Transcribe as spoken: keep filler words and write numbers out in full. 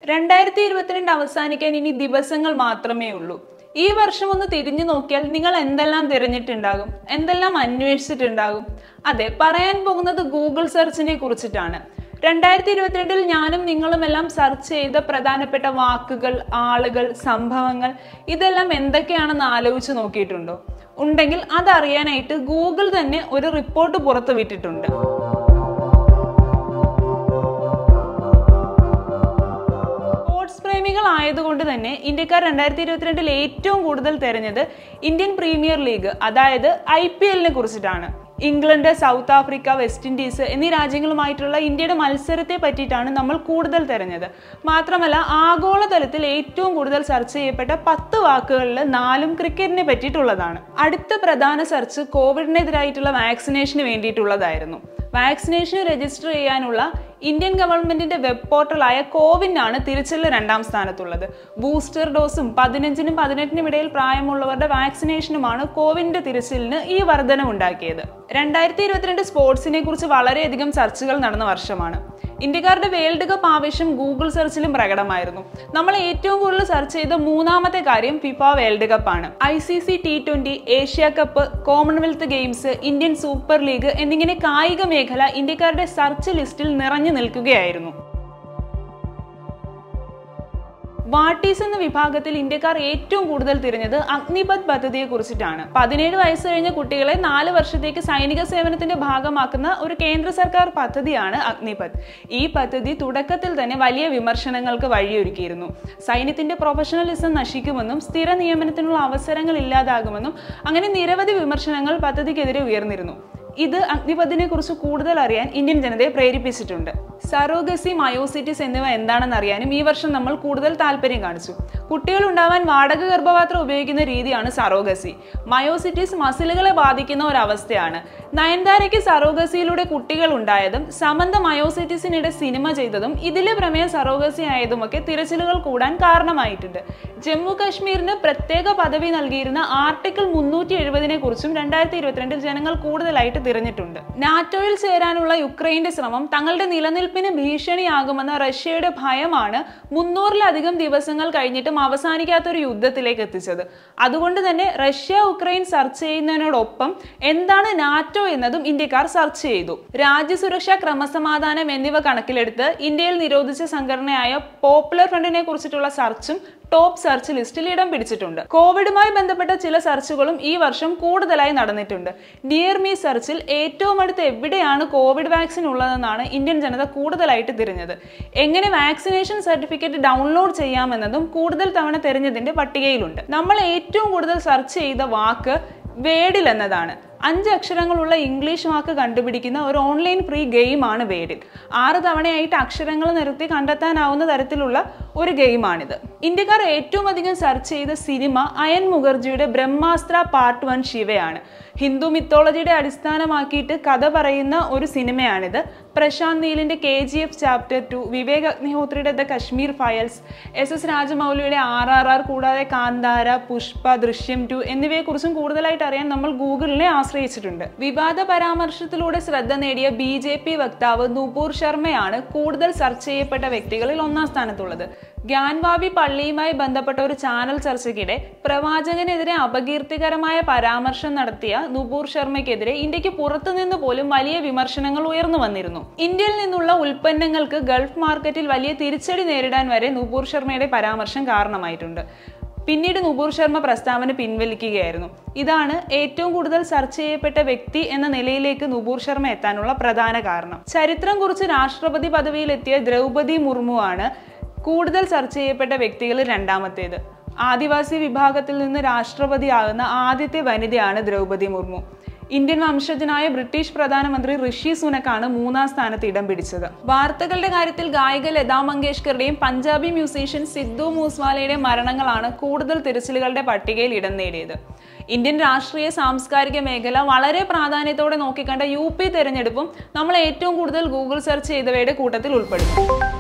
രണ്ടായിരത്തി ഇരുപത്തിരണ്ട് അവസാനിക്കാൻ ഇനി ദിവസങ്ങൾ മാത്രമേ ഉള്ളൂ. ഈ വർഷം ഒന്ന് തിരിഞ്ഞു നോക്കിയാൽ നിങ്ങൾ എന്തെല്ലാം തിരഞ്ഞിട്ടുണ്ടാകും, എന്തെല്ലാം അന്വേഷിച്ചിട്ടുണ്ടാകും? അതെ, പറയാൻ പോകുന്നത് ഗൂഗിൾ സെർച്ചിനെ കുറിച്ചിട്ടാണ്. രണ്ടായിരത്തി ഇരുപത്തിരണ്ടിൽ ഞാനും നിങ്ങളും എല്ലാം സെർച്ച് ചെയ്ത പ്രധാനപ്പെട്ട വാക്കുകൾ, ആളുകൾ, സംഭവങ്ങൾ ഇതെല്ലാം എന്തൊക്കെയാണെന്ന് ആലോചിച്ച് നോക്കിയിട്ടുണ്ടോ? ഉണ്ടെങ്കിൽ അതറിയാനായിട്ട് ഗൂഗിൾ തന്നെ ഒരു റിപ്പോർട്ട് പുറത്തുവിട്ടിട്ടുണ്ട്. പ്രേമികൾ ആയതുകൊണ്ട് തന്നെ ഇന്ത്യക്കാർ രണ്ടായിരത്തി ഇരുപത്തിരണ്ടിൽ ഏറ്റവും കൂടുതൽ തെരഞ്ഞത് ഇന്ത്യൻ പ്രീമിയർ ലീഗ്, അതായത് ഐ പി എല്ലിനെ കുറിച്ചിട്ടാണ്. England, South Africa, West Indies എന്നീ രാജ്യങ്ങളുമായിട്ടുള്ള ഇന്ത്യയുടെ മത്സരത്തെ പറ്റിയിട്ടാണ് നമ്മൾ കൂടുതൽ തെരഞ്ഞത്. മാത്രമല്ല, ആഗോളതലത്തിൽ ഏറ്റവും കൂടുതൽ സെർച്ച് ചെയ്യപ്പെട്ട പത്ത് വാക്കുകളിൽ നാലും ക്രിക്കറ്റിനെ പറ്റിയിട്ടുള്ളതാണ്. അടുത്ത പ്രധാന സെർച്ച് കോവിഡിനെതിരായിട്ടുള്ള വാക്സിനേഷന് വേണ്ടിയിട്ടുള്ളതായിരുന്നു. വാക്സിനേഷൻ രജിസ്റ്റർ ചെയ്യാനുള്ള ഇന്ത്യൻ ഗവൺമെന്റിന്റെ വെബ് പോർട്ടലായ കോവിനാണ് തിരച്ചിലിൽ രണ്ടാം സ്ഥാനത്തുള്ളത്. ബൂസ്റ്റർ ഡോസും പതിനഞ്ചിനും പതിനെട്ടിനും ഇടയിൽ പ്രായമുള്ളവരുടെ വാക്സിനേഷനുമാണ് കോവിന്റെ തിരച്ചിലിന് ഈ വർധനവുണ്ടാക്കിയത്. രണ്ടായിരത്തി ഇരുപത്തിരണ്ട് സ്പോർട്സിനെ കുറിച്ച് വളരെയധികം സെർച്ചുകൾ നടന്ന വർഷമാണ്. ഇന്ത്യക്കാരുടെ വേൾഡ് കപ്പ് ആവേശം ഗൂഗിൾ സെർച്ചിലും പ്രകടമായിരുന്നു. നമ്മൾ ഏറ്റവും കൂടുതൽ സെർച്ച് ചെയ്ത മൂന്നാമത്തെ കാര്യം ഫിഫ വേൾഡ് കപ്പ് ആണ്. I C C T twenty, Asia cup, Commonwealth games, Indian super league എന്നിങ്ങനെ കായിക മേഖല ഇന്ത്യക്കാരുടെ സെർച്ച് ലിസ്റ്റിൽ നിറഞ്ഞു നിൽക്കുകയായിരുന്നു. വാട്ടീസ് എന്ന വിഭാഗത്തിൽ ഇന്ത്യക്കാർ ഏറ്റവും കൂടുതൽ തിരഞ്ഞത് അഗ്നിപഥ് പദ്ധതിയെ കുറിച്ചിട്ടാണ്. പതിനേഴ് വയസ്സ് കഴിഞ്ഞ കുട്ടികളെ നാല് വർഷത്തേക്ക് സൈനിക സേവനത്തിന്റെ ഭാഗമാക്കുന്ന ഒരു കേന്ദ്ര സർക്കാർ പദ്ധതിയാണ് അഗ്നിപഥ്. ഈ പദ്ധതി തുടക്കത്തിൽ തന്നെ വലിയ വിമർശനങ്ങൾക്ക് വഴിയൊരുക്കിയിരുന്നു. സൈന്യത്തിന്റെ പ്രൊഫഷണലിസം നശിക്കുമെന്നും സ്ഥിര നിയമനത്തിനുള്ള അവസരങ്ങൾ ഇല്ലാതാകുമെന്നും അങ്ങനെ നിരവധി വിമർശനങ്ങൾ പദ്ധതിക്കെതിരെ ഉയർന്നിരുന്നു. ഇത് അഗ്നിപഥിനെ കുറിച്ച് കൂടുതൽ അറിയാൻ ഇന്ത്യൻ ജനതയെ പ്രേരിപ്പിച്ചിട്ടുണ്ട്. സറോഗസി, മയോസിറ്റിസ് എന്നിവ എന്താണെന്ന് അറിയാനും ഈ വർഷം നമ്മൾ കൂടുതൽ താല്പര്യം കാണിച്ചു. കുട്ടികൾ ഉണ്ടാവാൻ വാടക ഗർഭപാത്രം ഉപയോഗിക്കുന്ന രീതിയാണ് സറോഗസി. മയോസിറ്റിസ് മസിലുകളെ ബാധിക്കുന്ന ഒരവസ്ഥയാണ്. നയൻതാരയ്ക്ക് സറോഗസിയിലൂടെ കുട്ടികൾ ഉണ്ടായതും സമന്ത മയോസിറ്റിസിനിടെ സിനിമ ചെയ്തതും ഇതിലെ പ്രമേയം സറോഗസി ആയതുമൊക്കെ തിരച്ചിലുകൾ കൂടാൻ കാരണമായിട്ടുണ്ട്. ജമ്മു കാശ്മീരിന് പ്രത്യേക പദവി നൽകിയിരുന്ന ആർട്ടിക്കിൾ മുന്നൂറ്റി എഴുപതിനെ കുറിച്ചും രണ്ടായിരത്തി ഇരുപത്തിരണ്ടിൽ ജനങ്ങൾ കൂടുതലായിട്ട് തിരഞ്ഞിട്ടുണ്ട്. നാറ്റോയിൽ ചേരാനുള്ള യുക്രൈന്റെ ശ്രമം തങ്ങളുടെ നിലനിൽപ്പിന് ഭീഷണിയാകുമെന്ന റഷ്യയുടെ ഭയമാണ് മുന്നൂറിലധികം ദിവസങ്ങൾ കഴിഞ്ഞിട്ടും അവസാനിക്കാത്തൊരു യുദ്ധത്തിലേക്ക് എത്തിച്ചത്. അതുകൊണ്ട് തന്നെ റഷ്യ ഉക്രൈൻ സെർച്ച് ചെയ്യുന്നതിനോടൊപ്പം എന്താണ് നാറ്റോ എന്നതും ഇന്ത്യക്കാർ സെർച്ച് ചെയ്തു. രാജ്യസുരക്ഷ, ക്രമസമാധാനം എന്നിവ കണക്കിലെടുത്ത് ഇന്ത്യയിൽ നിരോധിച്ച സംഘടനയായ പോപ്പുലർ ഫ്രണ്ടിനെ കുറിച്ചിട്ടുള്ള സെർച്ചും ടോപ്പ് സെർച്ച് ലിസ്റ്റിൽ ഇടം പിടിച്ചിട്ടുണ്ട്. കോവിഡുമായി ബന്ധപ്പെട്ട ചില സെർച്ചുകളും ഈ വർഷം കൂടുതലായി നടന്നിട്ടുണ്ട്. നിയർ മീ സെർച്ചിൽ ഏറ്റവും അടുത്ത് എവിടെയാണ് കോവിഡ് വാക്സിൻ ഉള്ളതെന്നാണ് ഇന്ത്യൻ ജനത കൂടുതലായിട്ട് തിരഞ്ഞത്. എങ്ങനെ വാക്സിനേഷൻ സർട്ടിഫിക്കറ്റ് ഡൗൺലോഡ് ചെയ്യാമെന്നതും കൂടുതൽ തവണ തിരഞ്ഞതിന്റെ പട്ടികയിലുണ്ട്. നമ്മൾ ഏറ്റവും കൂടുതൽ സെർച്ച് ചെയ്ത വാക്ക് വേഡിൽ എന്നതാണ്. അഞ്ച് അക്ഷരങ്ങളുള്ള ഇംഗ്ലീഷ് വാക്ക് കണ്ടുപിടിക്കുന്ന ഒരു ഓൺലൈൻ ഫ്രീ ഗെയിമാണ് വേഡിൽ. ആറ് തവണയായിട്ട് അക്ഷരങ്ങൾ നിരത്തി കണ്ടെത്താനാവുന്ന തരത്തിലുള്ള ഒരു ഗെയിമാണിത്. ഇന്ത്യക്കാർ ഏറ്റവും അധികം സെർച്ച് ചെയ്ത സിനിമ അയൻ മുഖർജിയുടെ ബ്രഹ്മാസ്ത്ര പാർട്ട് വൺ ശിവയാണ്. ഹിന്ദു മിത്തോളജിയുടെ അടിസ്ഥാനമാക്കിയിട്ട് കഥ പറയുന്ന ഒരു സിനിമയാണിത്. പ്രശാന്ത് നീലിന്റെ K G F chapter two, Vivek അഗ്നിഹോത്രിയുടെ the Kashmir files, S S രാജമൗലിയുടെ ആർ ആർ ആർ കൂടാതെ കാന്താര, പുഷ്പ, ദൃശ്യം ടു എന്നിവയെ കുറിച്ചും കൂടുതലായിട്ട് അറിയാൻ നമ്മൾ ഗൂഗിളിനെ ആശ്രയിച്ചിട്ടുണ്ട്. വിവാദ പരാമർശത്തിലൂടെ ശ്രദ്ധ നേടിയ ബി ജെ പി വക്താവ് നുപൂർ ശർമ്മയാണ് കൂടുതൽ സെർച്ച് ചെയ്യപ്പെട്ട വ്യക്തികളിൽ ഒന്നാം സ്ഥാനത്തുള്ളത്. ഗ്യാൻവാബി പള്ളിയുമായി ബന്ധപ്പെട്ട ഒരു ചാനൽ ചർച്ചയ്ക്കിടെ പ്രവാചകനെതിരെ അപകീർത്തികരമായ പരാമർശം നടത്തിയ നുപൂർ ശർമ്മയ്ക്കെതിരെ ഇന്ത്യക്ക് പുറത്തുനിന്ന് പോലും വലിയ വിമർശനങ്ങൾ ഉയർന്നു വന്നിരുന്നു. ഇന്ത്യയിൽ നിന്നുള്ള ഉൽപ്പന്നങ്ങൾക്ക് ഗൾഫ് മാർക്കറ്റിൽ വലിയ തിരിച്ചടി നേരിടാൻ വരെ നുപൂർ ശർമ്മയുടെ പരാമർശം കാരണമായിട്ടുണ്ട്. പിന്നീട് നുപൂർ ശർമ്മ പ്രസ്താവന പിൻവലിക്കുകയായിരുന്നു. ഇതാണ് ഏറ്റവും കൂടുതൽ സെർച്ച് ചെയ്യപ്പെട്ട വ്യക്തി എന്ന നിലയിലേക്ക് നുപൂർ ശർമ്മ എത്താനുള്ള പ്രധാന കാരണം. ചരിത്രം കുറിച്ച് രാഷ്ട്രപതി പദവിയിലെത്തിയ ദ്രൗപദി മുർമു ആണ് കൂടുതൽ സെർച്ച് ചെയ്യപ്പെട്ട വ്യക്തികളിൽ രണ്ടാമത്തേത്. ആദിവാസി വിഭാഗത്തിൽ നിന്ന് രാഷ്ട്രപതിയാകുന്ന ആദ്യത്തെ വനിതയാണ് ദ്രൗപദി മുർമു. ഇന്ത്യൻ വംശജനായ ബ്രിട്ടീഷ് പ്രധാനമന്ത്രി ഋഷി സുനക്കാണ് മൂന്നാം സ്ഥാനത്ത് ഇടം പിടിച്ചത്. വാർത്തകളുടെ കാര്യത്തിൽ ഗായിക ലതാ മങ്കേഷ്കറുടെയും പഞ്ചാബി മ്യൂസീഷ്യൻ സിദ്ധു മൂസ്വാലയുടെയും മരണങ്ങളാണ് കൂടുതൽ തിരച്ചിലുകളുടെ പട്ടികയിൽ ഇടം നേടിയത്. ഇന്ത്യൻ രാഷ്ട്രീയ സാംസ്കാരിക മേഖല വളരെ പ്രാധാന്യത്തോടെ നോക്കിക്കണ്ട യു പി തെരഞ്ഞെടുപ്പും നമ്മൾ ഏറ്റവും കൂടുതൽ ഗൂഗിൾ സെർച്ച് ചെയ്തവയുടെ കൂട്ടത്തിൽ ഉൾപ്പെടുന്നു.